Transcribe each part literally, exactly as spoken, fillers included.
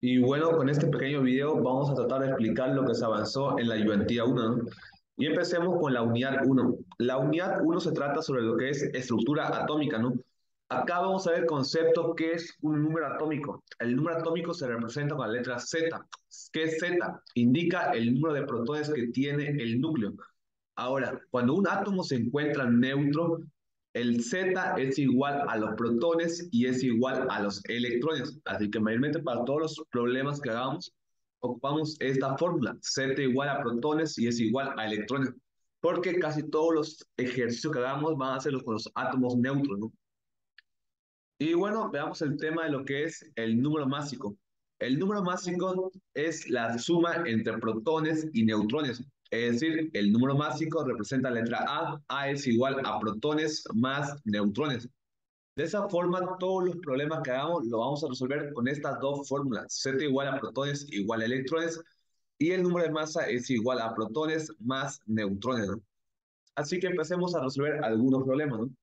Y bueno, con este pequeño video vamos a tratar de explicar lo que se avanzó en la ayudantía uno, ¿no? Y empecemos con la unidad uno. La unidad uno se trata sobre lo que es estructura atómica, ¿no? Acá vamos a ver el concepto que es un número atómico. El número atómico se representa con la letra Z. ¿Qué es Z? Indica el número de protones que tiene el núcleo. Ahora, cuando un átomo se encuentra neutro, el Z es igual a los protones y es igual a los electrones. Así que mayormente para todos los problemas que hagamos, ocupamos esta fórmula. Z igual a protones y es igual a electrones. Porque casi todos los ejercicios que hagamos van a hacerlos con los átomos neutros, ¿no? Y bueno, veamos el tema de lo que es el número másico. El número másico es la suma entre protones y neutrones. Es decir, el número másico representa la letra A. A es igual a protones más neutrones. De esa forma, todos los problemas que hagamos lo vamos a resolver con estas dos fórmulas. Z igual a protones igual a electrones. Y el número de masa es igual a protones más neutrones, ¿no? Así que empecemos a resolver algunos problemas, ¿no?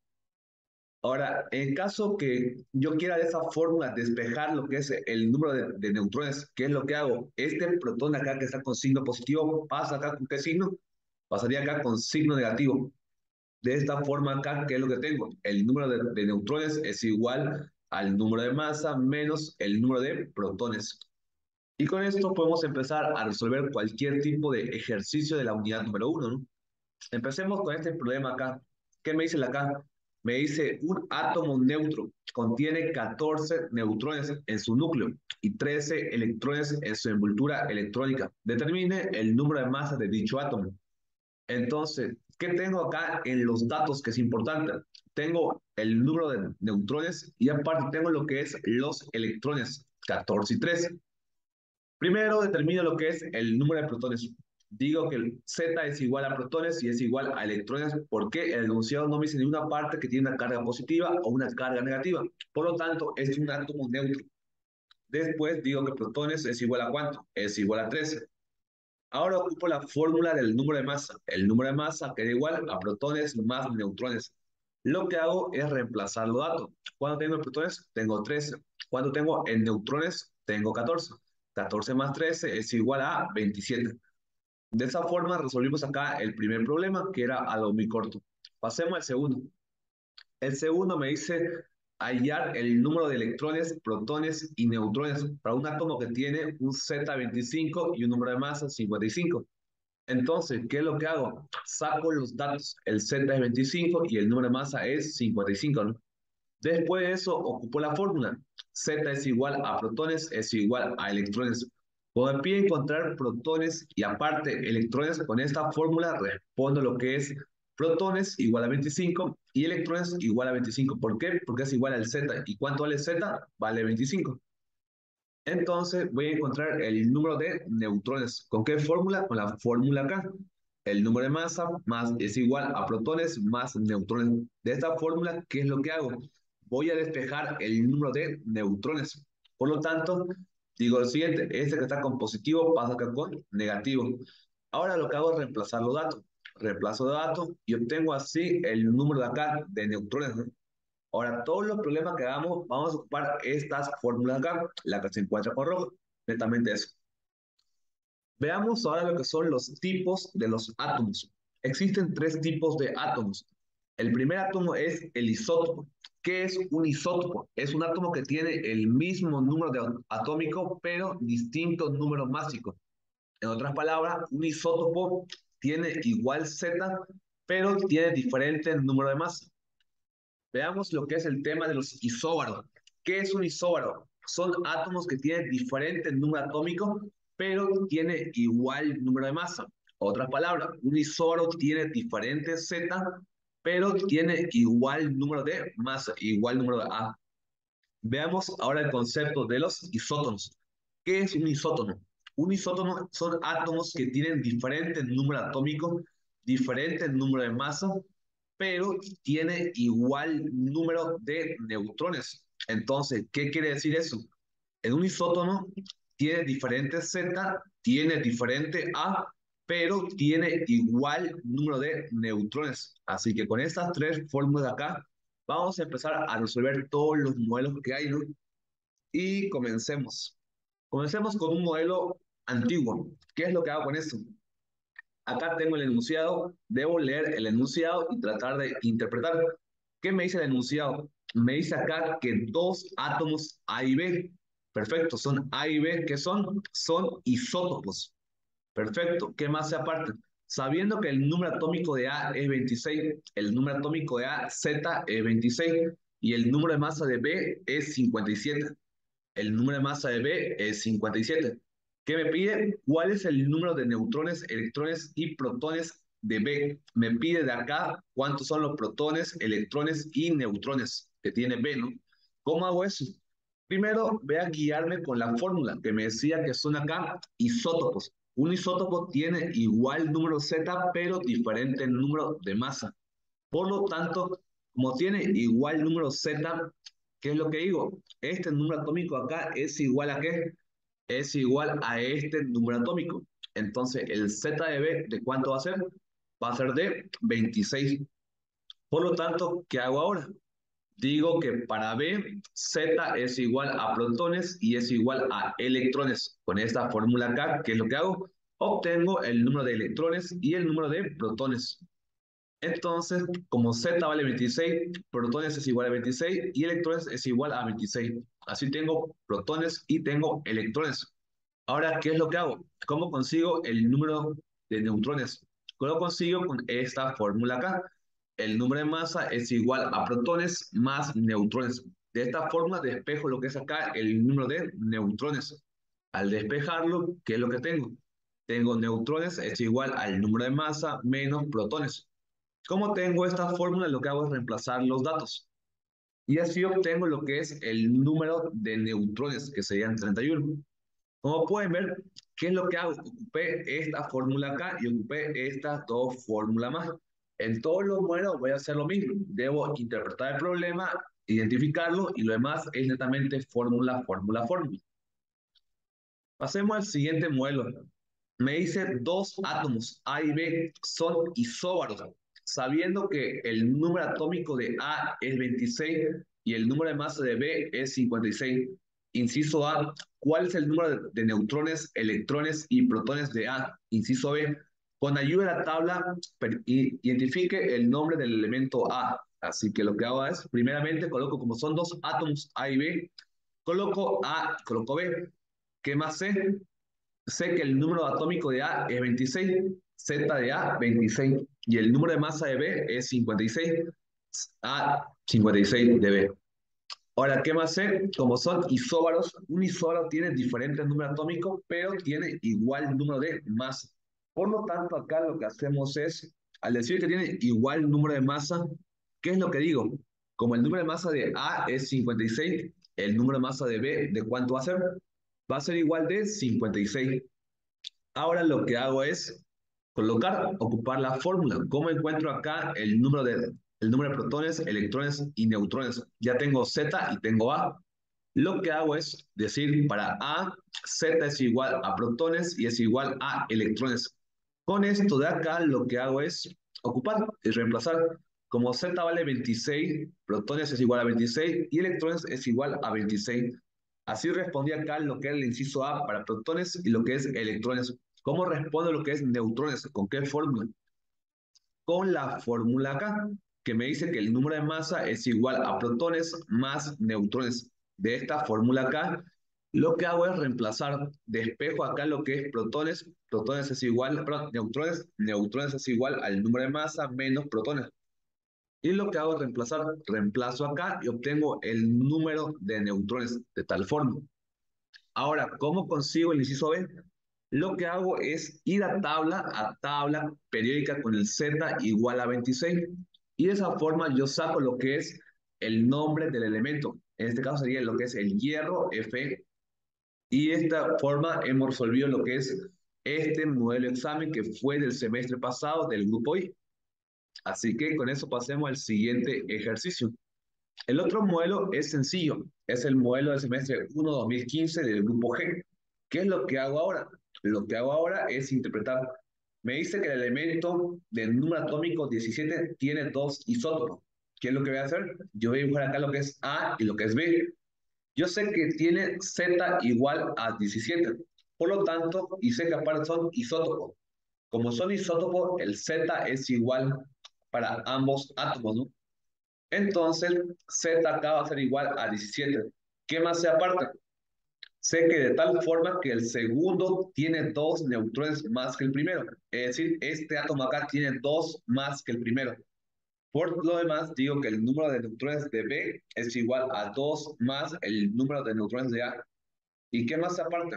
Ahora, en caso que yo quiera de esa fórmula despejar lo que es el número de, de neutrones, ¿qué es lo que hago? Este protón acá que está con signo positivo, ¿pasa acá con qué signo? Pasaría acá con signo negativo. De esta forma acá, ¿qué es lo que tengo? El número de, de neutrones es igual al número de masa menos el número de protones. Y con esto podemos empezar a resolver cualquier tipo de ejercicio de la unidad número uno, ¿no? Empecemos con este problema acá. ¿Qué me dice la acá? Me dice un átomo neutro contiene catorce neutrones en su núcleo y trece electrones en su envoltura electrónica. Determine el número de masas de dicho átomo. Entonces, ¿qué tengo acá en los datos que es importante? Tengo el número de neutrones y aparte tengo lo que es los electrones, catorce y trece. Primero determino lo que es el número de protones. Digo que el Z es igual a protones y es igual a electrones porque el enunciado no me dice ninguna parte que tiene una carga positiva o una carga negativa. Por lo tanto, es un átomo neutro. Después digo que protones es igual a ¿cuánto? Es igual a trece. Ahora ocupo la fórmula del número de masa. El número de masa queda igual a protones más neutrones. Lo que hago es reemplazar los datos. Cuando tengo en protones, tengo trece. Cuando tengo en neutrones, tengo catorce. catorce más trece es igual a veintisiete. De esa forma resolvimos acá el primer problema, que era algo muy corto. Pasemos al segundo. El segundo me dice hallar el número de electrones, protones y neutrones para un átomo que tiene un Z veinticinco y un número de masa cincuenta y cinco. Entonces, ¿qué es lo que hago? Saco los datos. El Z es veinticinco y el número de masa es cincuenta y cinco, ¿no? Después de eso, ocupo la fórmula. Z es igual a protones, es igual a electrones. Cuando me pide encontrar protones y aparte electrones, con esta fórmula respondo lo que es protones igual a veinticinco y electrones igual a veinticinco. ¿Por qué? Porque es igual al Z. ¿Y cuánto vale Z? Vale veinticinco. Entonces voy a encontrar el número de neutrones. ¿Con qué fórmula? Con la fórmula acá. El número de masa más es igual a protones más neutrones. De esta fórmula, ¿qué es lo que hago? Voy a despejar el número de neutrones. Por lo tanto, digo lo siguiente, este que está con positivo pasa acá con negativo. Ahora lo que hago es reemplazar los datos. Reemplazo de datos y obtengo así el número de acá de neutrones, ¿no? Ahora, todos los problemas que hagamos, vamos a ocupar estas fórmulas acá, la que se encuentra con rojo, netamente eso. Veamos ahora lo que son los tipos de los átomos. Existen tres tipos de átomos. El primer átomo es el isótopo. ¿Qué es un isótopo? Es un átomo que tiene el mismo número de atómico, pero distinto número másico. En otras palabras, un isótopo tiene igual Z, pero tiene diferente número de masa. Veamos lo que es el tema de los isóbaros. ¿Qué es un isóbaro? Son átomos que tienen diferente número atómico, pero tiene igual número de masa. Otras palabras, un isóbaro tiene diferente Z, pero tiene igual número de masa, igual número de A. Veamos ahora el concepto de los isótonos. ¿Qué es un isótono? Un isótono son átomos que tienen diferente número atómico, diferente número de masa, pero tiene igual número de neutrones. Entonces, ¿qué quiere decir eso? En un isótono tiene diferente Z, tiene diferente A, pero tiene igual número de neutrones. Así que con estas tres fórmulas de acá, vamos a empezar a resolver todos los modelos que hay, ¿no? Y comencemos. Comencemos con un modelo antiguo. ¿Qué es lo que hago con esto? Acá tengo el enunciado, debo leer el enunciado y tratar de interpretar. ¿Qué me dice el enunciado? Me dice acá que dos átomos A y B, perfecto, son A y B, ¿qué son? Son isótopos. Perfecto. ¿Qué más se aparte? Sabiendo que el número atómico de A es veintiséis, el número atómico de A, Z, es veintiséis y el número de masa de B es cincuenta y siete. El número de masa de B es cincuenta y siete. ¿Qué me pide? ¿Cuál es el número de neutrones, electrones y protones de B? Me pide de acá cuántos son los protones, electrones y neutrones que tiene B, ¿no? ¿Cómo hago eso? Primero voy a guiarme con la fórmula que me decía que son acá isótopos. Un isótopo tiene igual número Z, pero diferente número de masa. Por lo tanto, como tiene igual número Z, ¿qué es lo que digo? Este número atómico acá es igual a ¿qué? Es igual a este número atómico. Entonces, el Z de B, ¿de cuánto va a ser? Va a ser de veintiséis. Por lo tanto, ¿qué hago ahora? Digo que para B, Z es igual a protones y es igual a electrones. Con esta fórmula acá, ¿qué es lo que hago? Obtengo el número de electrones y el número de protones. Entonces, como Z vale veintiséis, protones es igual a veintiséis y electrones es igual a veintiséis. Así tengo protones y tengo electrones. Ahora, ¿qué es lo que hago? ¿Cómo consigo el número de neutrones? Lo consigo con esta fórmula acá. El número de masa es igual a protones más neutrones. De esta forma despejo lo que es acá el número de neutrones. Al despejarlo, ¿qué es lo que tengo? Tengo neutrones es igual al número de masa menos protones. Como tengo esta fórmula, lo que hago es reemplazar los datos. Y así obtengo lo que es el número de neutrones, que serían treinta y uno. Como pueden ver, ¿qué es lo que hago? Ocupé esta fórmula acá y ocupé estas dos fórmulas más. En todos los modelos voy a hacer lo mismo. Debo interpretar el problema, identificarlo y lo demás es netamente fórmula, fórmula, fórmula. Pasemos al siguiente modelo. Me dice dos átomos A y B son isóbaros, sabiendo que el número atómico de A es veintiséis y el número de masa de B es cincuenta y seis. Inciso A, ¿cuál es el número de, de neutrones, electrones y protones de A? Inciso B, con ayuda de la tabla, identifique el nombre del elemento A. Así que lo que hago es, primeramente coloco como son dos átomos A y B, coloco A, coloco B. ¿Qué más sé? Sé que el número atómico de A es veintiséis, Z de A veintiséis y el número de masa de B es cincuenta y seis, A cincuenta y seis de B. Ahora, ¿qué más sé? Como son isóbaros, un isóbaro tiene diferentes números atómicos, pero tiene igual número de masa. Por lo tanto, acá lo que hacemos es, al decir que tiene igual número de masa, ¿qué es lo que digo? Como el número de masa de A es cincuenta y seis, el número de masa de B, ¿de cuánto va a ser? Va a ser igual de cincuenta y seis. Ahora lo que hago es colocar, ocupar la fórmula. ¿Cómo encuentro acá el número de, el número de protones, electrones y neutrones? Ya tengo Z y tengo A. Lo que hago es decir para A, Z es igual a protones y es igual a electrones. Con esto de acá lo que hago es ocupar y reemplazar. Como Z vale veintiséis, protones es igual a veintiséis y electrones es igual a veintiséis. Así respondí acá lo que es el inciso A para protones y lo que es electrones. ¿Cómo respondo lo que es neutrones? ¿Con qué fórmula? Con la fórmula acá, que me dice que el número de masa es igual a protones más neutrones. De esta fórmula acá, lo que hago es reemplazar, despejo acá lo que es protones, protones es igual, perdón, neutrones, neutrones es igual al número de masa menos protones. Y lo que hago es reemplazar, reemplazo acá y obtengo el número de neutrones de tal forma. Ahora, ¿cómo consigo el inciso B? Lo que hago es ir a tabla, a tabla periódica con el Z igual a veintiséis. Y de esa forma yo saco lo que es el nombre del elemento. En este caso sería lo que es el hierro, Fe. Y de esta forma hemos resolvido lo que es este modelo de examen que fue del semestre pasado del grupo I. Así que con eso pasemos al siguiente ejercicio. El otro modelo es sencillo, es el modelo del semestre uno dos mil quince del grupo G. ¿Qué es lo que hago ahora? Lo que hago ahora es interpretar. Me dice que el elemento del número atómico diecisiete tiene dos isótopos. ¿Qué es lo que voy a hacer? Yo voy a dibujar acá lo que es A y lo que es B. Yo sé que tiene Z igual a diecisiete, por lo tanto, y sé que aparte son isótopos. Como son isótopos, el Z es igual para ambos átomos, ¿no? Entonces, Z acá va a ser igual a diecisiete. ¿Qué más se aparte? Sé que de tal forma que el segundo tiene dos neutrones más que el primero. Es decir, este átomo acá tiene dos más que el primero. Por lo demás, digo que el número de neutrones de B es igual a dos más el número de neutrones de A. ¿Y qué más se aparte?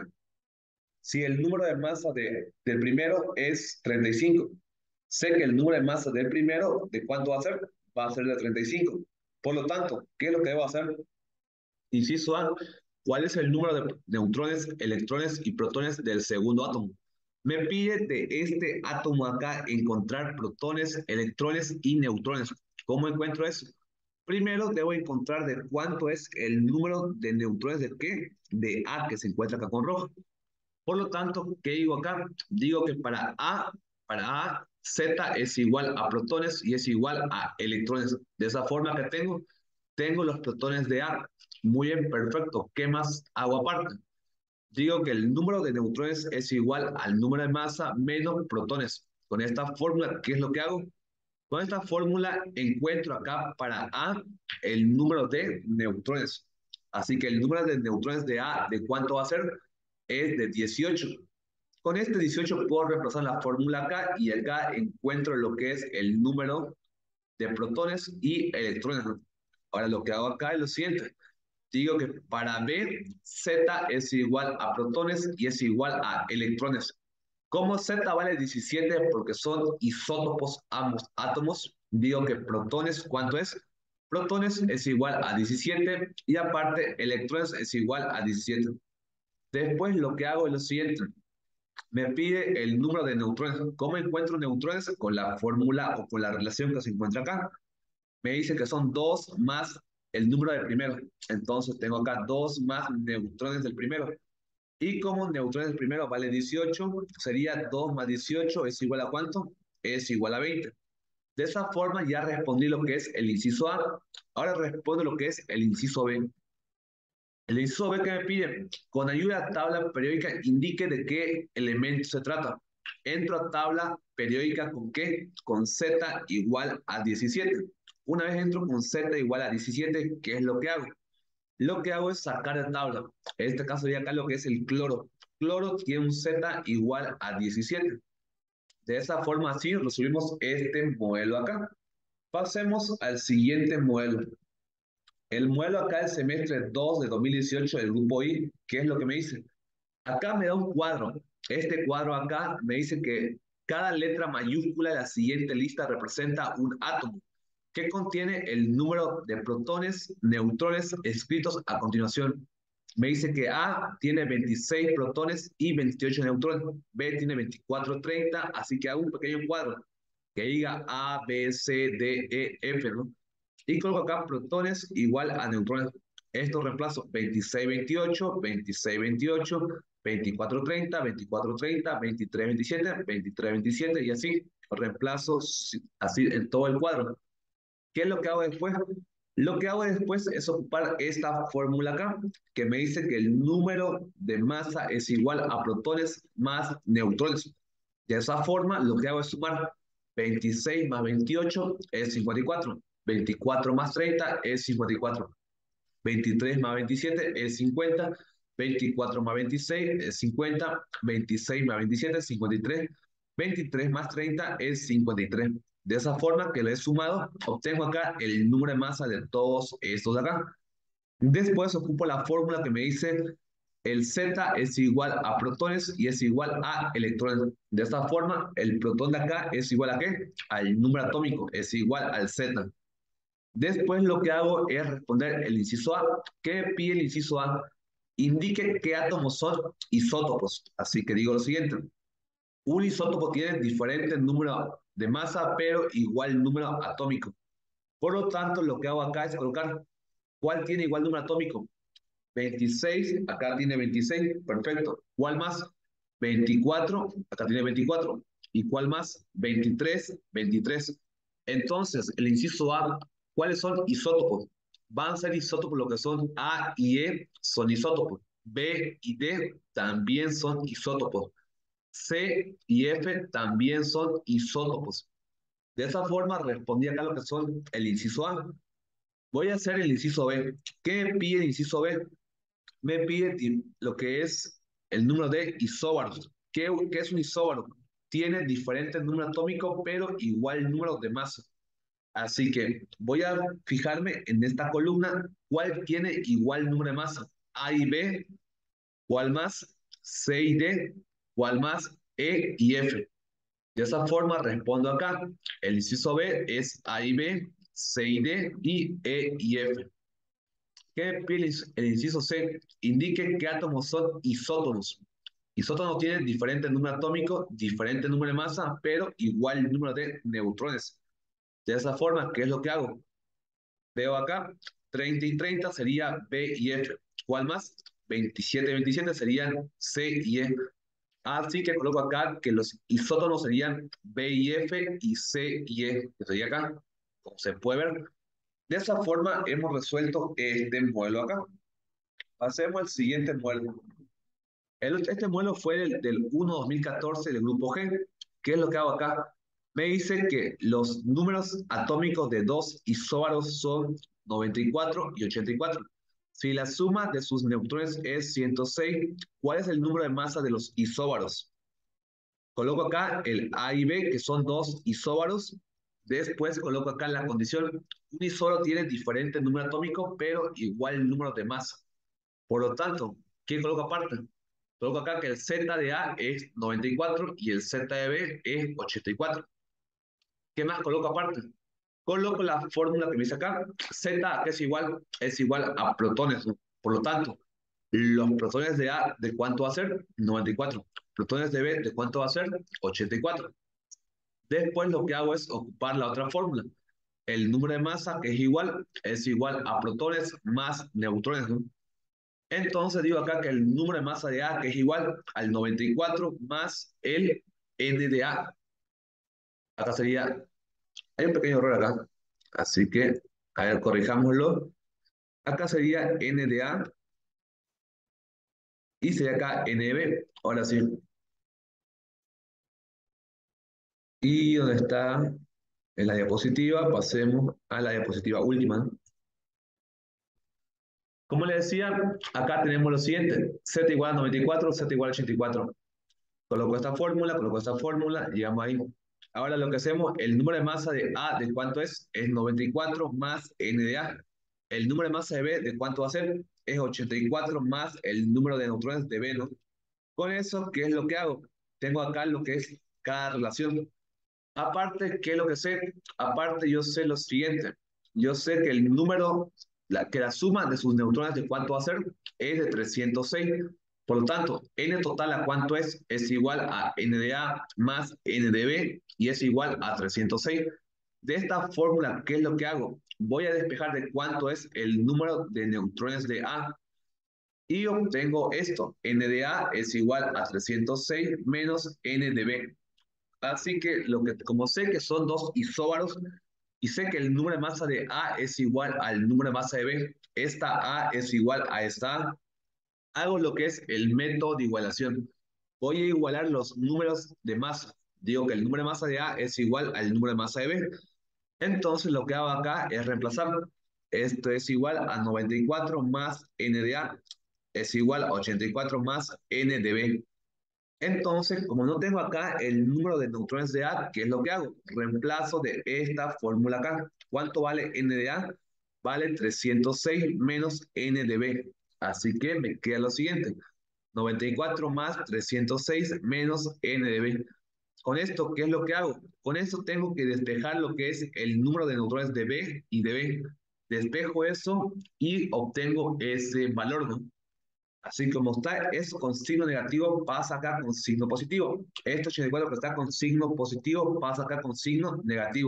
Si el número de masa de, del primero es treinta y cinco, sé que el número de masa del primero, ¿de cuánto va a ser? Va a ser de treinta y cinco. Por lo tanto, ¿qué es lo que debo hacer? Inciso A, ¿cuál es el número de neutrones, electrones y protones del segundo átomo? Me pide de este átomo acá encontrar protones, electrones y neutrones. ¿Cómo encuentro eso? Primero debo encontrar de cuánto es el número de neutrones de qué? De A, que se encuentra acá con rojo. Por lo tanto, ¿qué digo acá? Digo que para A, para A, Z es igual a protones y es igual a electrones. De esa forma que tengo, tengo los protones de A. Muy bien, perfecto. ¿Qué más hago aparte? Digo que el número de neutrones es igual al número de masa menos protones. Con esta fórmula, ¿qué es lo que hago? Con esta fórmula encuentro acá para A el número de neutrones. Así que el número de neutrones de A, ¿de cuánto va a ser? Es de dieciocho. Con este dieciocho puedo reemplazar la fórmula acá y acá encuentro lo que es el número de protones y electrones. Ahora lo que hago acá es lo siguiente. Digo que para B, Z es igual a protones y es igual a electrones. Como Z vale diecisiete porque son isótopos ambos átomos, digo que protones, ¿cuánto es? Protones es igual a diecisiete y aparte electrones es igual a diecisiete. Después lo que hago es lo siguiente. Me pide el número de neutrones. ¿Cómo encuentro neutrones? Con la fórmula o con la relación que se encuentra acá. Me dice que son dos más el número del primero. Entonces tengo acá dos más neutrones del primero. Y como neutrones del primero vale dieciocho, sería dos más dieciocho es igual a ¿cuánto? Es igual a veinte. De esa forma ya respondí lo que es el inciso A. Ahora respondo lo que es el inciso B. El inciso B que me pide, con ayuda de tabla periódica, indique de qué elemento se trata. Entro a tabla periódica con qué? Con Z igual a diecisiete. Una vez entro con Z igual a diecisiete, ¿qué es lo que hago? Lo que hago es sacar de tabla. En este caso sería acá lo que es el cloro. Cloro tiene un Z igual a diecisiete. De esa forma así resolvimos este modelo acá. Pasemos al siguiente modelo. El modelo acá del semestre dos de dos mil dieciocho del grupo I, ¿qué es lo que me dice? Acá me da un cuadro. Este cuadro acá me dice que cada letra mayúscula de la siguiente lista representa un átomo que contiene el número de protones, neutrones escritos a continuación. Me dice que A tiene veintiséis protones y veintiocho neutrones. B tiene veinticuatro, treinta, así que hago un pequeño cuadro que diga A, B, C, D, E, F, ¿no? Y coloco acá protones igual a neutrones. Esto reemplazo veintiséis, veintiocho, veintiséis, veintiocho, veinticuatro, treinta, veinticuatro, treinta, veintitrés, veintisiete, veintitrés, veintisiete y así reemplazo así en todo el cuadro. ¿Qué es lo que hago después? Lo que hago después es ocupar esta fórmula acá, que me dice que el número de masa es igual a protones más neutrones. De esa forma, lo que hago es sumar veintiséis más veintiocho es cincuenta y cuatro, veinticuatro más treinta es cincuenta y cuatro, veintitrés más veintisiete es cincuenta, veinticuatro más veintiséis es cincuenta, veintiséis más veintisiete es cincuenta y tres, veintitrés más treinta es cincuenta y tres. De esa forma que lo he sumado, obtengo acá el número de masa de todos estos de acá. Después ocupo la fórmula que me dice el Z es igual a protones y es igual a electrones. De esta forma, el protón de acá es igual a ¿qué? Al número atómico, es igual al Z. Después lo que hago es responder el inciso A. ¿Qué pide el inciso A? Indique qué átomos son isótopos. Así que digo lo siguiente. Un isótopo tiene diferente número de masa, pero igual número atómico. Por lo tanto, lo que hago acá es colocar ¿cuál tiene igual número atómico? veintiséis, acá tiene veintiséis, perfecto. ¿Cuál más? veinticuatro, acá tiene veinticuatro. ¿Y cuál más? veintitrés, veintitrés. Entonces, el inciso A, ¿cuáles son isótopos? van a ser isótopos, lo que son A y E son isótopos, B y D también son isótopos, C y F también son isótopos. De esa forma respondí acá lo que son el inciso A. Voy a hacer el inciso B. ¿Qué me pide el inciso B? Me pide lo que es el número de isóbaros. ¿Qué, qué es un isóbaro? Tiene diferentes números atómicos, pero igual número de masa. Así que voy a fijarme en esta columna cuál tiene igual número de masa. A y B, cuál más, C y D, cuál más, E y F. De esa forma respondo acá. El inciso B es A y B, C y D y E y F. ¿Qué pide el inciso C? Indique qué átomos son isótonos. Isótonos tienen diferente número atómico, diferente número de masa, pero igual número de neutrones. De esa forma, ¿qué es lo que hago? Veo acá, treinta y treinta sería B y F. ¿Cuál más? veintisiete y veintisiete serían C y E. Así que coloco acá que los isótonos serían B y F y C y E, que sería acá, como se puede ver. De esa forma hemos resuelto este modelo acá. Pasemos al siguiente modelo. El- este modelo fue del, del uno dos mil catorce del grupo G. ¿Qué es lo que hago acá? Me dice que los números atómicos de dos isóbaros son noventa y cuatro y ochenta y cuatro. Si la suma de sus neutrones es ciento seis, ¿cuál es el número de masa de los isóbaros? Coloco acá el A y B, que son dos isóbaros. Después coloco acá la condición. Un isóbaro tiene diferente número atómico, pero igual número de masa. Por lo tanto, ¿qué coloco aparte? Coloco acá que el Z de A es noventa y cuatro y el Z de B es ochenta y cuatro. ¿Qué más coloco aparte? Coloco la fórmula que me dice acá. Z, que es igual, es igual a protones, ¿no? Por lo tanto, los protones de A, ¿de cuánto va a ser? noventa y cuatro. Protones de B, ¿de cuánto va a ser? ochenta y cuatro. Después lo que hago es ocupar la otra fórmula. El número de masa, que es igual, es igual a protones más neutrones, ¿no? Entonces digo acá que el número de masa de A, que es igual al noventa y cuatro más el N de A. Acá sería, hay un pequeño error acá. Así que, a ver, corrijámoslo. Acá sería N de A y sería acá N de B. Ahora sí. Y donde está en la diapositiva, pasemos a la diapositiva última, ¿no? Como les decía, acá tenemos lo siguiente. Z igual a noventa y cuatro, Z igual a ochenta y cuatro. Coloco esta fórmula, coloco esta fórmula, llegamos ahí. Ahora lo que hacemos, el número de masa de A, ¿de cuánto es? Es noventa y cuatro más N de A. El número de masa de B, ¿de cuánto va a ser? Es ochenta y cuatro más el número de neutrones de B, ¿no? Con eso, ¿qué es lo que hago? Tengo acá lo que es cada relación. Aparte, ¿qué es lo que sé? Aparte, yo sé lo siguiente. Yo sé que el número, la, que la suma de sus neutrones de cuánto va a ser es de trescientos seis. Por lo tanto, N total a cuánto es, es igual a N de A más N de B y es igual a trescientos seis. De esta fórmula, ¿qué es lo que hago? Voy a despejar de cuánto es el número de neutrones de A y obtengo esto. N de A es igual a trescientos seis menos N de B. Así que, lo que como sé que son dos isóbaros y sé que el número de masa de A es igual al número de masa de B, esta A es igual a esta A, hago lo que es el método de igualación. Voy a igualar los números de masa. Digo que el número de masa de A es igual al número de masa de B. Entonces lo que hago acá es reemplazar. Esto es igual a noventa y cuatro más N de A es igual a ochenta y cuatro más N de B. Entonces, como no tengo acá el número de neutrones de A, ¿qué es lo que hago? Reemplazo de esta fórmula acá. ¿Cuánto vale N de A? Vale trescientos seis menos N de B. Así que me queda lo siguiente. noventa y cuatro más trescientos seis menos N de B. Con esto, ¿qué es lo que hago? Con esto tengo que despejar lo que es el número de neutrones de B y de B. Despejo eso y obtengo ese valor, ¿no? Así como está eso con signo negativo, pasa acá con signo positivo. Esto ochenta y cuatro que está con signo positivo, pasa acá con signo negativo.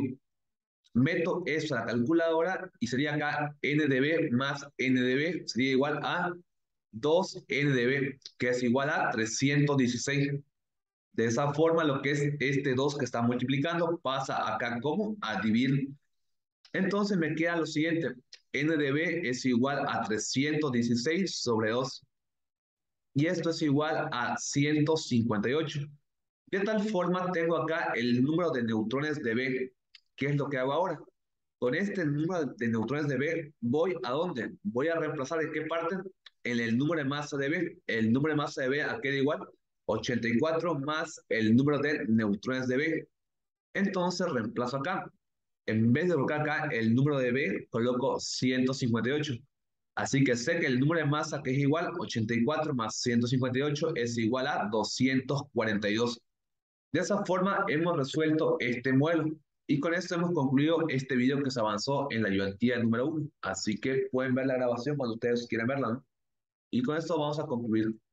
Meto eso a la calculadora y sería acá N de B más N de B sería igual a dos N de B, que es igual a trescientos dieciséis. De esa forma, lo que es este dos que está multiplicando pasa acá como a dividir. Entonces me queda lo siguiente. N de B es igual a trescientos dieciséis sobre dos. Y esto es igual a ciento cincuenta y ocho. De tal forma, tengo acá el número de neutrones de B. ¿Qué es lo que hago ahora? Con este número de neutrones de B, ¿voy a dónde? Voy a reemplazar en qué parte? En el número de masa de B. El número de masa de B, ¿a qué da igual? ochenta y cuatro más el número de neutrones de B. Entonces reemplazo acá. En vez de colocar acá el número de B, coloco ciento cincuenta y ocho. Así que sé que el número de masa, que es igual, ochenta y cuatro más ciento cincuenta y ocho, es igual a doscientos cuarenta y dos. De esa forma hemos resuelto este modelo. Y con esto hemos concluido este video que se avanzó en la ayudantía número uno. Así que pueden ver la grabación cuando ustedes quieran verla, ¿no? Y con esto vamos a concluir.